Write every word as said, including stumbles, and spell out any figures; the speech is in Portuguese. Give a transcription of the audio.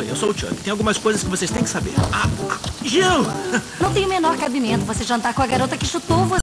Oi, eu sou o Chuck. Tem algumas coisas que vocês têm que saber. Ah, ah, Gil! Não tem o menor cabimento você jantar com a garota que chutou você.